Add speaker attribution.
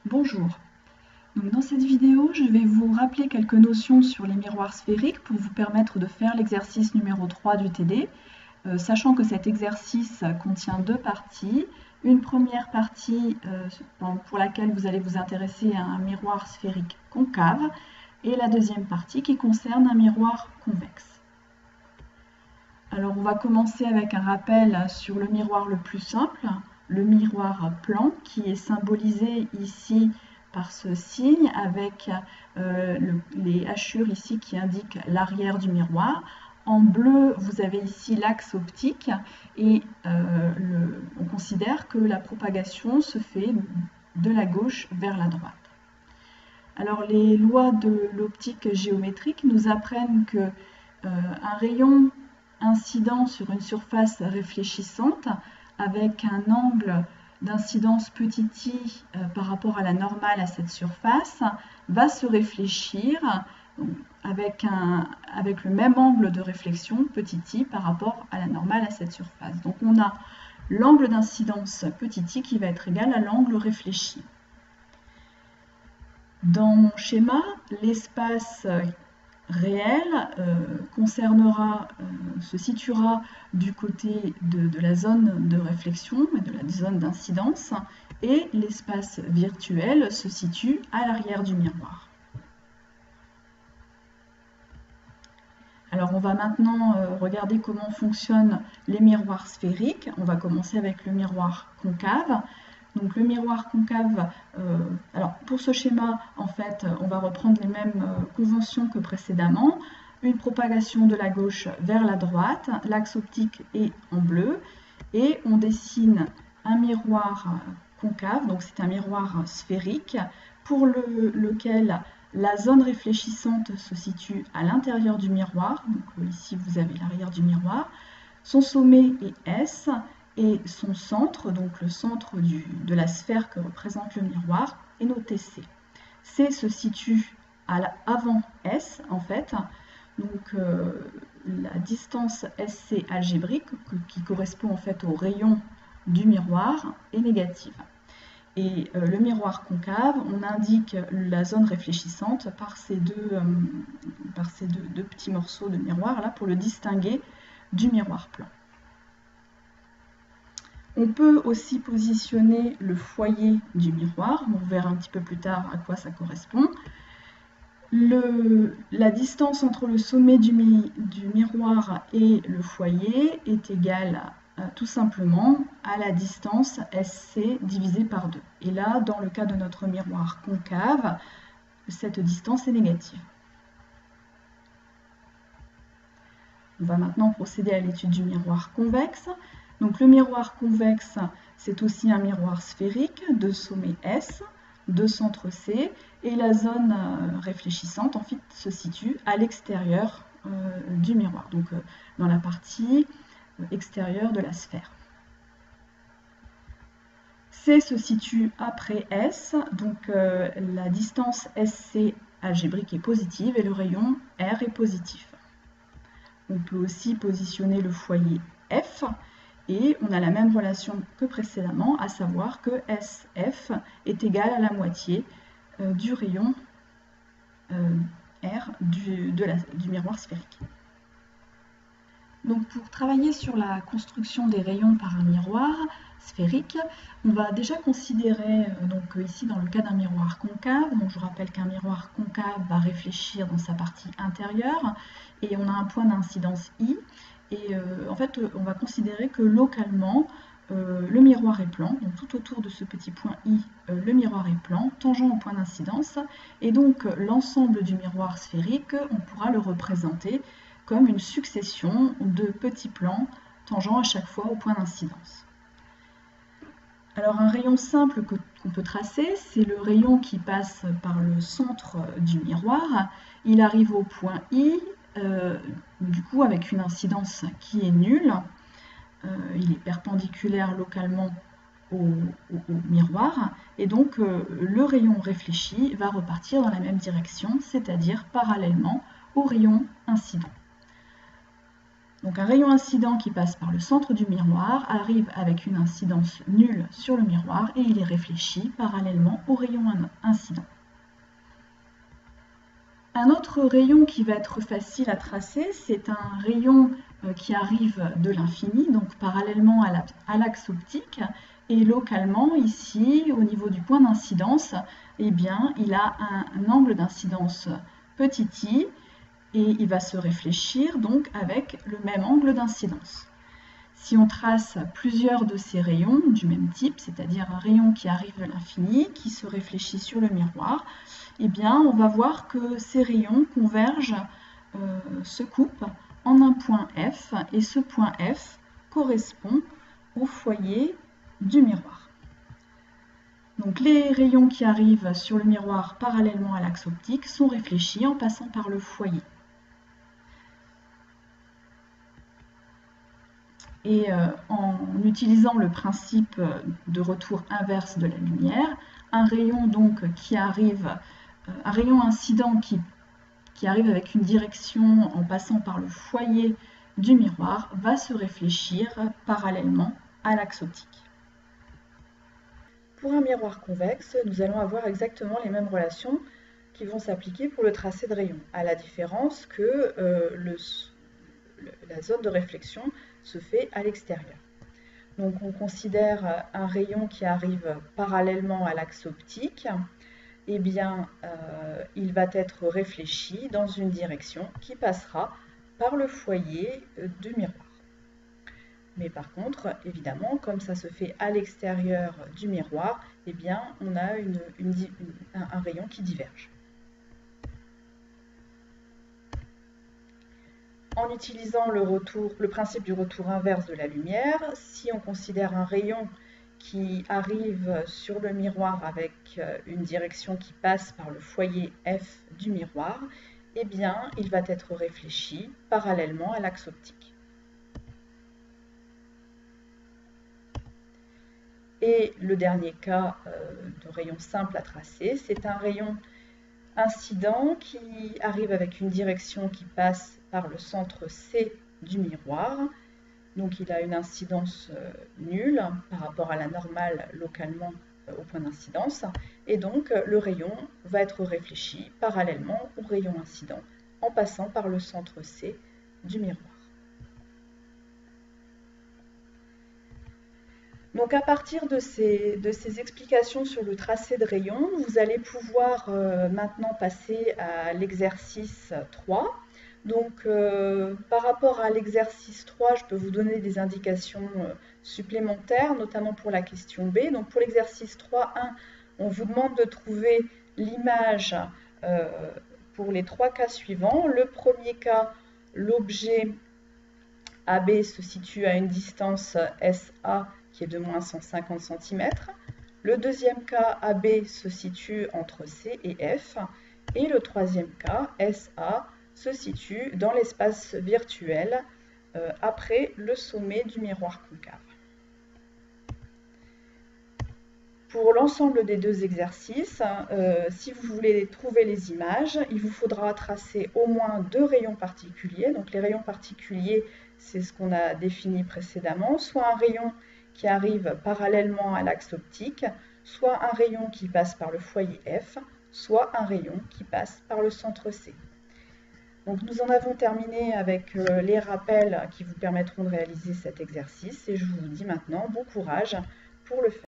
Speaker 1: Bonjour. Donc dans cette vidéo, je vais vous rappeler quelques notions sur les miroirs sphériques pour vous permettre de faire l'exercice numéro 3 du TD, sachant que cet exercice contient deux parties. Une première partie pour laquelle vous allez vous intéresser à un miroir sphérique concave et la deuxième partie qui concerne un miroir convexe. Alors on va commencer avec un rappel sur le miroir le plus simple, le miroir plan, qui est symbolisé ici par ce signe avec les hachures ici qui indiquent l'arrière du miroir. En bleu, vous avez ici l'axe optique et on considère que la propagation se fait de la gauche vers la droite. Alors les lois de l'optique géométrique nous apprennent que un rayon incident sur une surface réfléchissante avec un angle d'incidence petit i par rapport à la normale à cette surface va se réfléchir avec le même angle de réflexion petit i par rapport à la normale à cette surface. Donc on a l'angle d'incidence petit i qui va être égal à l'angle réfléchi. Dans mon schéma, l'espace réel se situera du côté de la zone de réflexion et de la zone d'incidence, et l'espace virtuel se situe à l'arrière du miroir. Alors on va maintenant regarder comment fonctionnent les miroirs sphériques. On va commencer avec le miroir concave. Donc le miroir concave, alors pour ce schéma, en fait, on va reprendre les mêmes conventions que précédemment. Une propagation de la gauche vers la droite, l'axe optique est en bleu, et on dessine un miroir concave, donc c'est un miroir sphérique, pour lequel la zone réfléchissante se situe à l'intérieur du miroir. Donc ici vous avez l'arrière du miroir. Son sommet est S, et son centre, donc le centre de la sphère que représente le miroir, est noté C. C se situe avant S, en fait, donc la distance SC algébrique, qui correspond en fait au rayon du miroir, est négative. Et le miroir concave, on indique la zone réfléchissante par ces deux petits morceaux de miroir là pour le distinguer du miroir plan. On peut aussi positionner le foyer du miroir, on verra un petit peu plus tard à quoi ça correspond. La distance entre le sommet du miroir et le foyer est égale tout simplement à la distance SC divisée par 2. Et là, dans le cas de notre miroir concave, cette distance est négative. On va maintenant procéder à l'étude du miroir convexe. Donc le miroir convexe, c'est aussi un miroir sphérique de sommet S, de centre C, et la zone réfléchissante en fait se situe à l'extérieur du miroir, donc dans la partie extérieure de la sphère. C se situe après S, donc la distance SC algébrique est positive et le rayon R est positif. On peut aussi positionner le foyer F, et on a la même relation que précédemment, à savoir que SF est égal à la moitié du rayon R du miroir sphérique. Donc pour travailler sur la construction des rayons par un miroir sphérique, on va déjà considérer, donc ici dans le cas d'un miroir concave, donc je vous rappelle qu'un miroir concave va réfléchir dans sa partie intérieure, et on a un point d'incidence I, et en fait on va considérer que localement le miroir est plan, donc tout autour de ce petit point I, le miroir est plan, tangent au point d'incidence, et donc l'ensemble du miroir sphérique, on pourra le représenter comme une succession de petits plans tangeant à chaque fois au point d'incidence. Alors un rayon simple qu'on peut tracer, c'est le rayon qui passe par le centre du miroir. Il arrive au point I, du coup avec une incidence qui est nulle. Il est perpendiculaire localement au miroir, et donc le rayon réfléchi va repartir dans la même direction, c'est-à-dire parallèlement au rayon incident. Donc un rayon incident qui passe par le centre du miroir arrive avec une incidence nulle sur le miroir et il est réfléchi parallèlement au rayon incident. Un autre rayon qui va être facile à tracer, c'est un rayon qui arrive de l'infini, donc parallèlement à l'axe optique, et localement, ici, au niveau du point d'incidence, eh bien, il a un angle d'incidence petit i, et il va se réfléchir donc avec le même angle d'incidence. Si on trace plusieurs de ces rayons du même type, c'est-à-dire un rayon qui arrive de l'infini, qui se réfléchit sur le miroir, eh bien, on va voir que ces rayons convergent, se coupent en un point F, et ce point F correspond au foyer du miroir. Donc les rayons qui arrivent sur le miroir parallèlement à l'axe optique sont réfléchis en passant par le foyer. Et en utilisant le principe de retour inverse de la lumière, un rayon donc un rayon incident qui arrive avec une direction en passant par le foyer du miroir va se réfléchir parallèlement à l'axe optique. Pour un miroir convexe, nous allons avoir exactement les mêmes relations qui vont s'appliquer pour le tracé de rayon, à la différence que la zone de réflexion se fait à l'extérieur. Donc on considère un rayon qui arrive parallèlement à l'axe optique, eh bien il va être réfléchi dans une direction qui passera par le foyer du miroir. Mais par contre, évidemment, comme ça se fait à l'extérieur du miroir, eh bien on a un rayon qui diverge. En utilisant le principe du retour inverse de la lumière, si on considère un rayon qui arrive sur le miroir avec une direction qui passe par le foyer F du miroir, eh bien, il va être réfléchi parallèlement à l'axe optique. Et le dernier cas de rayon simple à tracer, c'est un rayon incident qui arrive avec une direction qui passe par le centre C du miroir. Donc il a une incidence nulle par rapport à la normale localement au point d'incidence. Et donc le rayon va être réfléchi parallèlement au rayon incident en passant par le centre C du miroir. Donc à partir de ces explications sur le tracé de rayon, vous allez pouvoir maintenant passer à l'exercice 3. Donc par rapport à l'exercice 3, je peux vous donner des indications supplémentaires, notamment pour la question B. Donc pour l'exercice 3.1, on vous demande de trouver l'image pour les 3 cas suivants. Le premier cas, l'objet AB se situe à une distance SA qui est de moins 150 cm. Le deuxième cas, AB se situe entre C et F. Et le troisième cas, SA, se situe dans l'espace virtuel après le sommet du miroir concave. Pour l'ensemble des 2 exercices, si vous voulez trouver les images, il vous faudra tracer au moins 2 rayons particuliers. Donc les rayons particuliers, c'est ce qu'on a défini précédemment, soit un rayon qui arrive parallèlement à l'axe optique, soit un rayon qui passe par le foyer F, soit un rayon qui passe par le centre C. Donc nous en avons terminé avec les rappels qui vous permettront de réaliser cet exercice et je vous dis maintenant bon courage pour le faire.